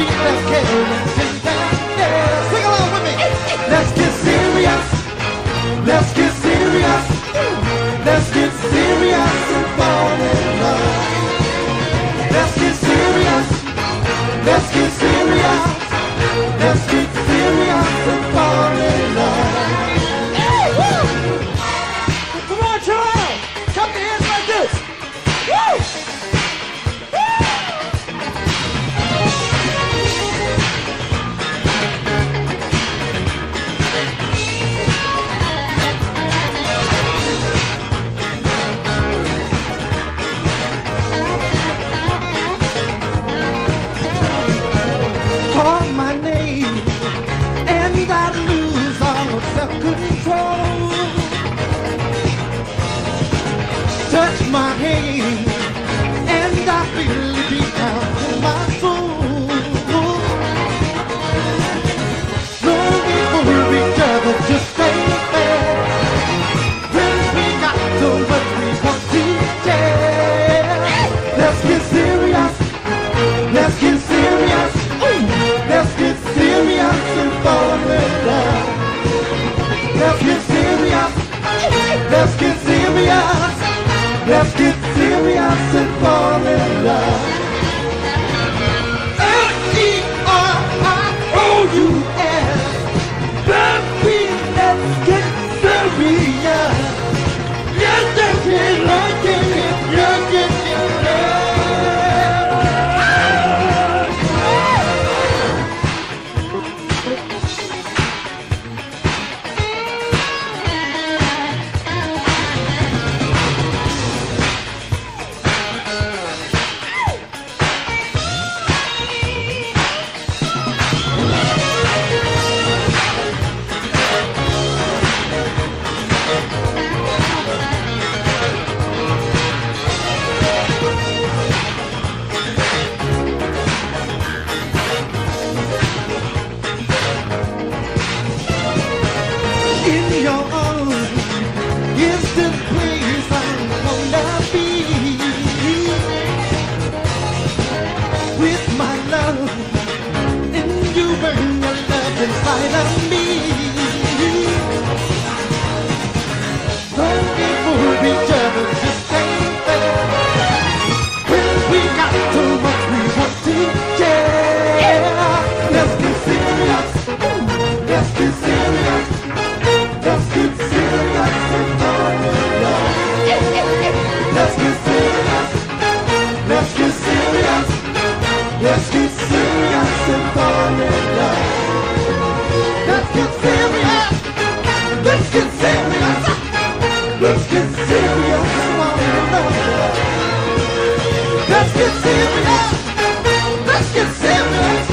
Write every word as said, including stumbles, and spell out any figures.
let's get yeah. Sing along with me. Let's get serious. Let's get serious. Let's get serious and fall in love. Let's get serious. Let's get serious. Let's get serious and fall in love. Hey, woo! Come on, Toronto. Come to hands like this. Woo! Call my name and I lose all self-control. Touch my hand and I feel it deep down in my soul. Looking for each other, just stay there. When we got so much we want to share. Let's get serious. Let's get serious. Let's get serious and fall in love. Let's get serious. Let's get serious. Let's get serious and fall in love. L E R I O U S. Baby, let's get serious. Yes, that's it, like it, yes, yes, yes. In your arms is the place I wanna be. With my love, and you burn your love inside of me. Longing for each other, just stay there. When we got so much we want to share. Let's get serious. Let's get serious. Let's get serious and fall in love. Let's get serious. Let's get serious. Let's get serious and fall in love. Let's get serious. Let's get serious. Let's get serious and fall in love. Let's get serious. Let's get serious.